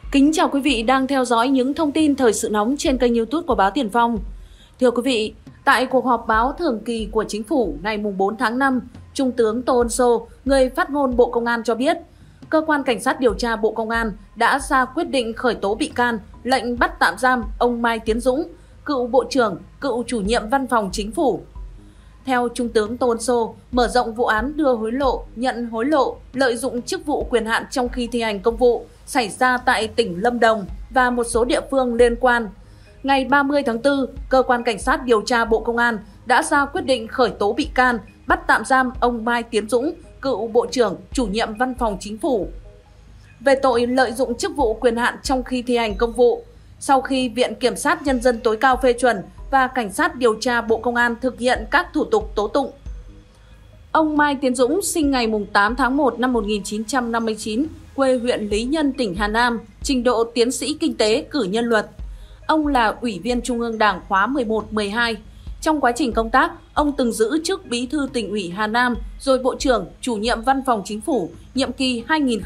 Kính chào quý vị đang theo dõi những thông tin thời sự nóng trên kênh YouTube của báo Tiền Phong. Thưa quý vị, tại cuộc họp báo thường kỳ của Chính phủ ngày 4 tháng 5, Trung tướng Tô Ân Sô, người phát ngôn Bộ Công an cho biết, Cơ quan Cảnh sát điều tra Bộ Công an đã ra quyết định khởi tố bị can, lệnh bắt tạm giam ông Mai Tiến Dũng, cựu Bộ trưởng, cựu chủ nhiệm Văn phòng Chính phủ. Theo Trung tướng Tô Ân Sô, mở rộng vụ án đưa hối lộ, nhận hối lộ, lợi dụng chức vụ quyền hạn trong khi thi hành công vụ xảy ra tại tỉnh Lâm Đồng và một số địa phương liên quan. Ngày 30 tháng 4, Cơ quan Cảnh sát điều tra Bộ Công an đã ra quyết định khởi tố bị can, bắt tạm giam ông Mai Tiến Dũng, cựu Bộ trưởng, chủ nhiệm Văn phòng Chính phủ, về tội lợi dụng chức vụ quyền hạn trong khi thi hành công vụ. Sau khi Viện Kiểm sát Nhân dân tối cao phê chuẩn và Cảnh sát điều tra Bộ Công an thực hiện các thủ tục tố tụng. Ông Mai Tiến Dũng sinh ngày 8 tháng 1 năm 1959, quê huyện Lý Nhân, tỉnh Hà Nam, trình độ tiến sĩ kinh tế, cử nhân luật. Ông là Ủy viên Trung ương Đảng khóa 11-12. Trong quá trình công tác, ông từng giữ chức Bí thư Tỉnh ủy Hà Nam, rồi Bộ trưởng, chủ nhiệm Văn phòng Chính phủ, nhiệm kỳ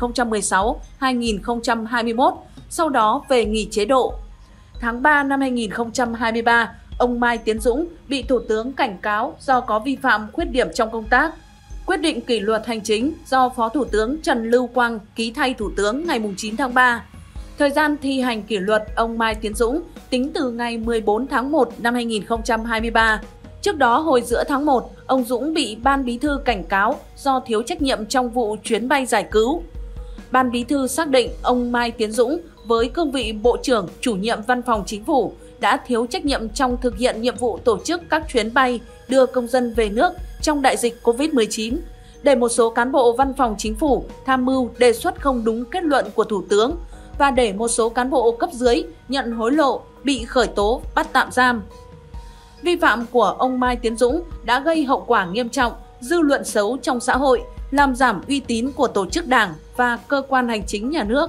2016-2021, sau đó về nghỉ chế độ. Tháng 3 năm 2023, ông Mai Tiến Dũng bị Thủ tướng cảnh cáo do có vi phạm khuyết điểm trong công tác. Quyết định kỷ luật hành chính do Phó Thủ tướng Trần Lưu Quang ký thay Thủ tướng ngày 9 tháng 3. Thời gian thi hành kỷ luật ông Mai Tiến Dũng tính từ ngày 14 tháng 1 năm 2023. Trước đó, hồi giữa tháng 1, ông Dũng bị Ban Bí thư cảnh cáo do thiếu trách nhiệm trong vụ chuyến bay giải cứu. Ban Bí thư xác định ông Mai Tiến Dũng với cương vị Bộ trưởng, chủ nhiệm Văn phòng Chính phủ đã thiếu trách nhiệm trong thực hiện nhiệm vụ tổ chức các chuyến bay đưa công dân về nước trong đại dịch Covid-19, để một số cán bộ Văn phòng Chính phủ tham mưu đề xuất không đúng kết luận của Thủ tướng và để một số cán bộ cấp dưới nhận hối lộ bị khởi tố bắt tạm giam. Vi phạm của ông Mai Tiến Dũng đã gây hậu quả nghiêm trọng, dư luận xấu trong xã hội, làm giảm uy tín của tổ chức đảng và cơ quan hành chính nhà nước.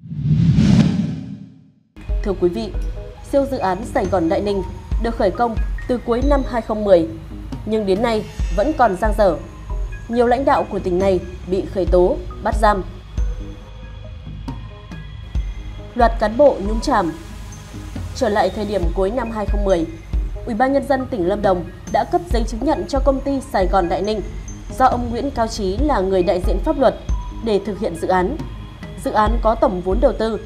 Thưa quý vị, siêu dự án Sài Gòn Đại Ninh được khởi công từ cuối năm 2010, nhưng đến nay vẫn còn dang dở. Nhiều lãnh đạo của tỉnh này bị khởi tố, bắt giam. Loạt cán bộ nhúng chàm. Trở lại thời điểm cuối năm 2010, Ủy ban Nhân dân tỉnh Lâm Đồng đã cấp giấy chứng nhận cho công ty Sài Gòn Đại Ninh do ông Nguyễn Cao Trí là người đại diện pháp luật để thực hiện dự án. Dự án có tổng vốn đầu tư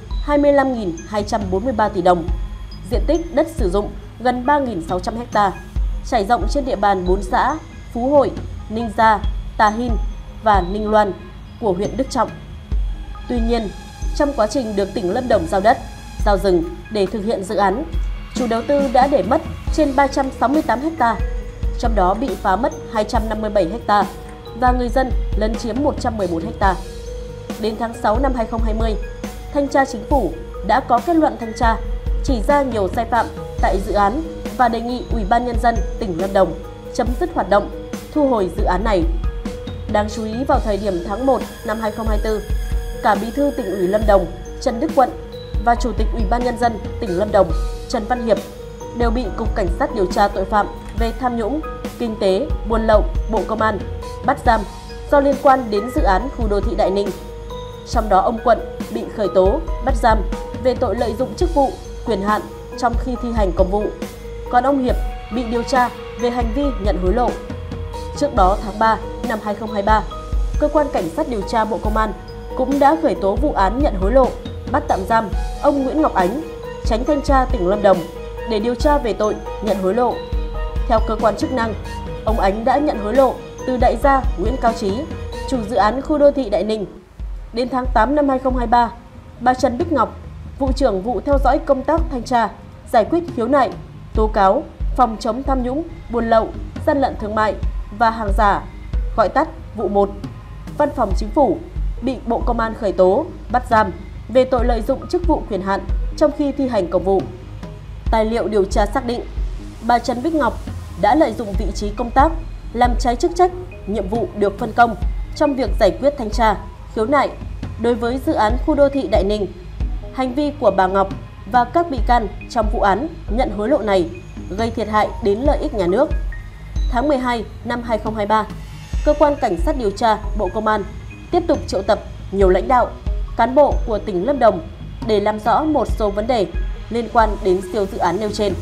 25.243 tỷ đồng, diện tích đất sử dụng gần 3.600 ha, trải rộng trên địa bàn 4 xã Phú Hội, Ninh Gia, Tà Hìn và Ninh Loan của huyện Đức Trọng. Tuy nhiên, trong quá trình được tỉnh Lâm Đồng giao đất, giao rừng để thực hiện dự án, chủ đầu tư đã để mất trên 368 ha, trong đó bị phá mất 257 ha và người dân lấn chiếm 114 ha. Đến tháng 6 năm 2020, Thanh tra Chính phủ đã có kết luận thanh tra chỉ ra nhiều sai phạm tại dự án và đề nghị Ủy ban Nhân dân tỉnh Lâm Đồng chấm dứt hoạt động, thu hồi dự án này. Đáng chú ý, vào thời điểm tháng 1 năm 2024, cả Bí thư Tỉnh ủy Lâm Đồng Trần Đức Quận và Chủ tịch Ủy ban Nhân dân tỉnh Lâm Đồng Trần Văn Hiệp đều bị Cục Cảnh sát điều tra tội phạm về tham nhũng, kinh tế, buôn lậu, Bộ Công an bắt giam do liên quan đến dự án khu đô thị Đại Ninh. Trong đó, ông Quận bị khởi tố, bắt giam về tội lợi dụng chức vụ, quyền hạn trong khi thi hành công vụ. Còn ông Hiệp bị điều tra về hành vi nhận hối lộ. Trước đó, tháng 3 năm 2023, Cơ quan Cảnh sát điều tra Bộ Công an cũng đã khởi tố vụ án nhận hối lộ, bắt tạm giam ông Nguyễn Ngọc Ánh, Chánh Thanh tra tỉnh Lâm Đồng để điều tra về tội nhận hối lộ. Theo cơ quan chức năng, ông Ánh đã nhận hối lộ từ đại gia Nguyễn Cao Trí, chủ dự án khu đô thị Đại Ninh. Đến tháng 8 năm 2023, bà Trần Bích Ngọc, vụ trưởng vụ theo dõi công tác thanh tra, giải quyết khiếu nại, tố cáo, phòng chống tham nhũng, buôn lậu, gian lận thương mại và hàng giả, gọi tắt vụ 1, Văn phòng Chính phủ bị Bộ Công an khởi tố, bắt giam về tội lợi dụng chức vụ quyền hạn trong khi thi hành công vụ. Tài liệu điều tra xác định, bà Trần Bích Ngọc đã lợi dụng vị trí công tác, làm trái chức trách, nhiệm vụ được phân công trong việc giải quyết thanh tra, khiếu nại đối với dự án khu đô thị Đại Ninh. Hành vi của bà Ngọc và các bị can trong vụ án nhận hối lộ này gây thiệt hại đến lợi ích nhà nước. Tháng 12 năm 2023, Cơ quan Cảnh sát điều tra Bộ Công an tiếp tục triệu tập nhiều lãnh đạo, cán bộ của tỉnh Lâm Đồng để làm rõ một số vấn đề liên quan đến siêu dự án nêu trên.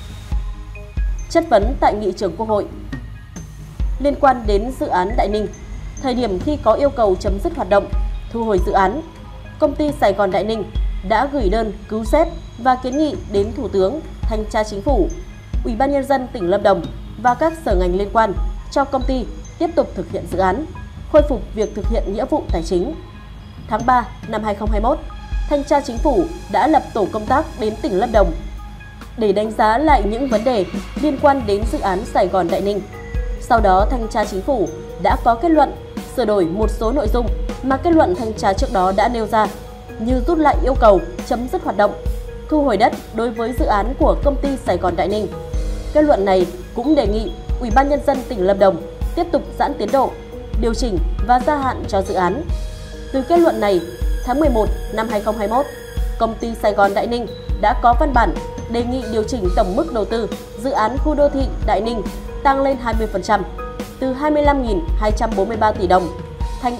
Chất vấn tại nghị trường Quốc hội. Liên quan đến dự án Đại Ninh, thời điểm khi có yêu cầu chấm dứt hoạt động, thu hồi dự án, công ty Sài Gòn Đại Ninh đã gửi đơn cứu xét và kiến nghị đến Thủ tướng, Thanh tra Chính phủ, Ủy ban Nhân dân tỉnh Lâm Đồng và các sở ngành liên quan cho công ty tiếp tục thực hiện dự án, khôi phục việc thực hiện nghĩa vụ tài chính. Tháng 3 năm 2021, Thanh tra Chính phủ đã lập tổ công tác đến tỉnh Lâm Đồng để đánh giá lại những vấn đề liên quan đến dự án Sài Gòn Đại Ninh. Sau đó, Thanh tra Chính phủ đã có kết luận sửa đổi một số nội dung mà kết luận thanh tra trước đó đã nêu ra, như rút lại yêu cầu chấm dứt hoạt động, thu hồi đất đối với dự án của công ty Sài Gòn Đại Ninh. Kết luận này cũng đề nghị Ủy ban Nhân dân tỉnh Lâm Đồng tiếp tục giãn tiến độ, điều chỉnh và gia hạn cho dự án. Từ kết luận này, tháng 11 năm 2021, công ty Sài Gòn Đại Ninh đã có văn bản đề nghị điều chỉnh tổng mức đầu tư dự án khu đô thị Đại Ninh tăng lên 20%, từ 25.243 tỷ đồng thành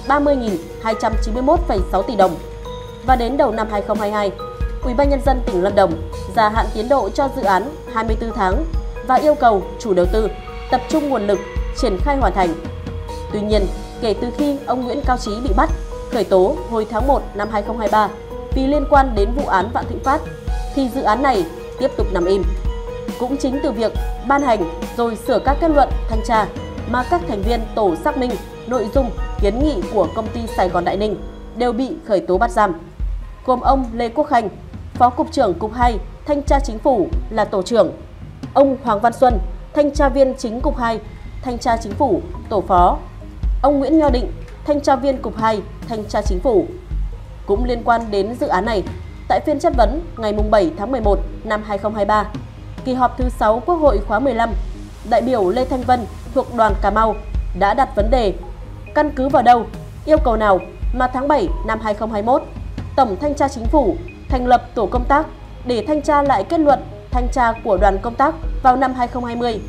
30.291,6 tỷ đồng. Và đến đầu năm 2022, Ủy ban Nhân dân tỉnh Lâm Đồng gia hạn tiến độ cho dự án 24 tháng và yêu cầu chủ đầu tư tập trung nguồn lực triển khai hoàn thành. Tuy nhiên, kể từ khi ông Nguyễn Cao Trí bị bắt, khởi tố hồi tháng 1 năm 2023 vì liên quan đến vụ án Vạn Thịnh Phát, thì dự án này tiếp tục nằm im. Cũng chính từ việc ban hành rồi sửa các kết luận thanh tra mà các thành viên tổ xác minh nội dung kiến nghị của công ty Sài Gòn Đại Ninh đều bị khởi tố bắt giam, gồm ông Lê Quốc Khanh, Phó Cục trưởng Cục 2 Thanh tra Chính phủ là tổ trưởng, ông Hoàng Văn Xuân, Thanh tra viên chính Cục 2 Thanh tra Chính phủ, tổ phó, ông Nguyễn Nho Định, Thanh tra viên Cục 2 Thanh tra Chính phủ. Cũng liên quan đến dự án này, tại phiên chất vấn ngày 7 tháng 11 năm 2023, kỳ họp thứ 6 Quốc hội khóa 15, đại biểu Lê Thanh Vân thuộc đoàn Cà Mau đã đặt vấn đề căn cứ vào đâu, yêu cầu nào mà tháng 7 năm 2021, Tổng Thanh tra Chính phủ thành lập tổ công tác để thanh tra lại kết luận thanh tra của đoàn công tác vào năm 2020.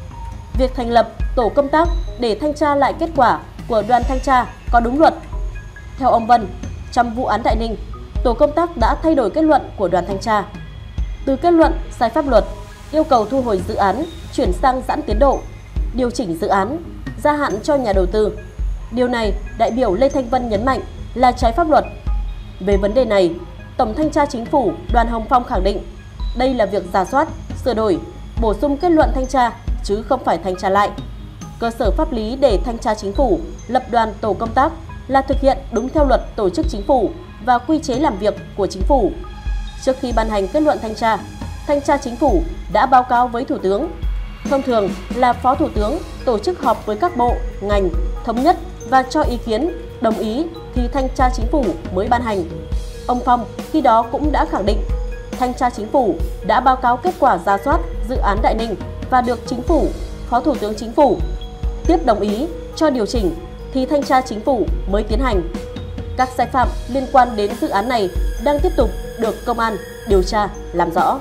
Việc thành lập tổ công tác để thanh tra lại kết quả của đoàn thanh tra có đúng luật? Theo ông Vân, trong vụ án Đại Ninh, tổ công tác đã thay đổi kết luận của đoàn thanh tra. Từ kết luận sai pháp luật, yêu cầu thu hồi dự án, chuyển sang giãn tiến độ, điều chỉnh dự án, gia hạn cho nhà đầu tư. Điều này, đại biểu Lê Thanh Vân nhấn mạnh là trái pháp luật. Về vấn đề này, Tổng Thanh tra Chính phủ Đoàn Hồng Phong khẳng định đây là việc rà soát, sửa đổi, bổ sung kết luận thanh tra chứ không phải thanh tra lại. Cơ sở pháp lý để Thanh tra Chính phủ lập đoàn tổ công tác là thực hiện đúng theo luật tổ chức chính phủ và quy chế làm việc của chính phủ. Trước khi ban hành kết luận Thanh tra Chính phủ đã báo cáo với Thủ tướng. Thông thường là Phó Thủ tướng tổ chức họp với các bộ, ngành, thống nhất và cho ý kiến, đồng ý thì Thanh tra Chính phủ mới ban hành. Ông Phong khi đó cũng đã khẳng định Thanh tra Chính phủ đã báo cáo kết quả rà soát dự án Đại Ninh và được Chính phủ, Phó Thủ tướng Chính phủ tiếp đồng ý cho điều chỉnh thì Thanh tra Chính phủ mới tiến hành. Các sai phạm liên quan đến dự án này đang tiếp tục được công an điều tra làm rõ.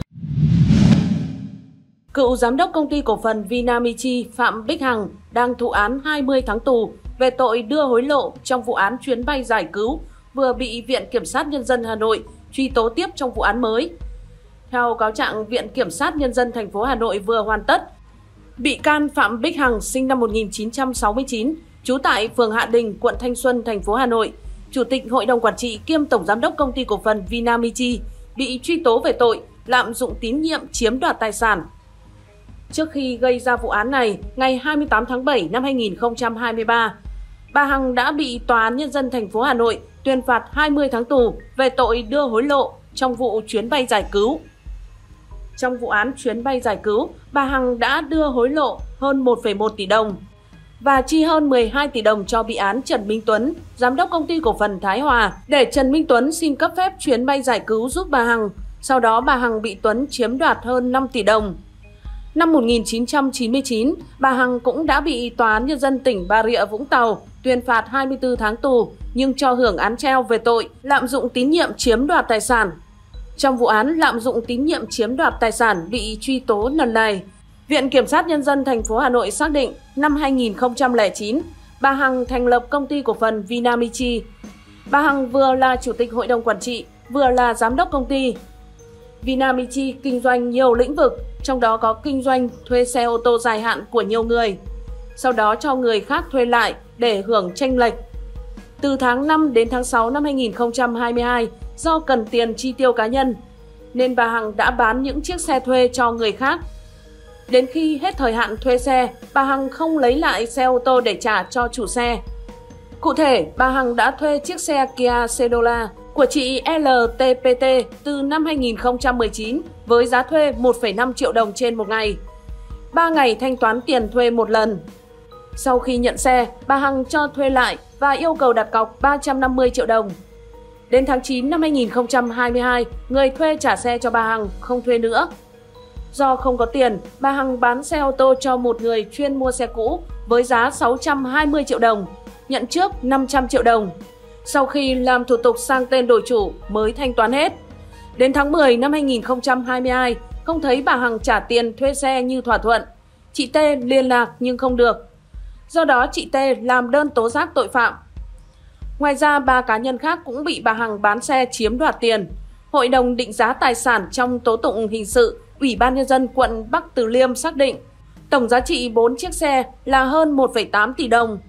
Cựu giám đốc công ty cổ phần Vinamichi Phạm Bích Hằng đang thụ án 20 tháng tù về tội đưa hối lộ trong vụ án chuyến bay giải cứu vừa bị Viện Kiểm sát Nhân dân Hà Nội truy tố tiếp trong vụ án mới. Theo cáo trạng, Viện Kiểm sát Nhân dân thành phố Hà Nội vừa hoàn tất. Bị can Phạm Bích Hằng sinh năm 1969, trú tại phường Hạ Đình, quận Thanh Xuân, thành phố Hà Nội, Chủ tịch Hội đồng Quản trị kiêm Tổng Giám đốc Công ty Cổ phần Vinamichi, bị truy tố về tội lạm dụng tín nhiệm chiếm đoạt tài sản. Trước khi gây ra vụ án này, ngày 28 tháng 7 năm 2023, bà Hằng đã bị Tòa án Nhân dân thành phố Hà Nội tuyên phạt 20 tháng tù về tội đưa hối lộ trong vụ chuyến bay giải cứu. Trong vụ án chuyến bay giải cứu, bà Hằng đã đưa hối lộ hơn 1,1 tỷ đồng và chi hơn 12 tỷ đồng cho bị án Trần Minh Tuấn, Giám đốc Công ty Cổ phần Thái Hòa, để Trần Minh Tuấn xin cấp phép chuyến bay giải cứu giúp bà Hằng. Sau đó bà Hằng bị Tuấn chiếm đoạt hơn 5 tỷ đồng. Năm 1999, bà Hằng cũng đã bị Tòa án Nhân dân tỉnh Bà Rịa Vũng Tàu tuyên phạt 24 tháng tù nhưng cho hưởng án treo về tội lạm dụng tín nhiệm chiếm đoạt tài sản. Trong vụ án lạm dụng tín nhiệm chiếm đoạt tài sản bị truy tố lần này, Viện Kiểm sát Nhân dân thành phố Hà Nội xác định năm 2009, bà Hằng thành lập Công ty Cổ phần Vinamichi. Bà Hằng vừa là Chủ tịch Hội đồng Quản trị, vừa là giám đốc công ty. Vinamichi kinh doanh nhiều lĩnh vực, trong đó có kinh doanh thuê xe ô tô dài hạn của nhiều người, sau đó cho người khác thuê lại để hưởng chênh lệch. Từ tháng 5 đến tháng 6 năm 2022, do cần tiền chi tiêu cá nhân, nên bà Hằng đã bán những chiếc xe thuê cho người khác. Đến khi hết thời hạn thuê xe, bà Hằng không lấy lại xe ô tô để trả cho chủ xe. Cụ thể, bà Hằng đã thuê chiếc xe Kia Cedola của chị LTPT từ năm 2019 với giá thuê 1,5 triệu đồng trên một ngày. 3 ngày thanh toán tiền thuê một lần. Sau khi nhận xe, bà Hằng cho thuê lại và yêu cầu đặt cọc 350 triệu đồng. Đến tháng 9 năm 2022, người thuê trả xe cho bà Hằng không thuê nữa. Do không có tiền, bà Hằng bán xe ô tô cho một người chuyên mua xe cũ với giá 620 triệu đồng, nhận trước 500 triệu đồng. Sau khi làm thủ tục sang tên đổi chủ mới thanh toán hết. Đến tháng 10 năm 2022, không thấy bà Hằng trả tiền thuê xe như thỏa thuận. Chị T liên lạc nhưng không được. Do đó chị T làm đơn tố giác tội phạm. Ngoài ra, 3 cá nhân khác cũng bị bà Hằng bán xe chiếm đoạt tiền. Hội đồng định giá tài sản trong tố tụng hình sự, Ủy ban Nhân dân quận Bắc Từ Liêm xác định tổng giá trị 4 chiếc xe là hơn 1,8 tỷ đồng.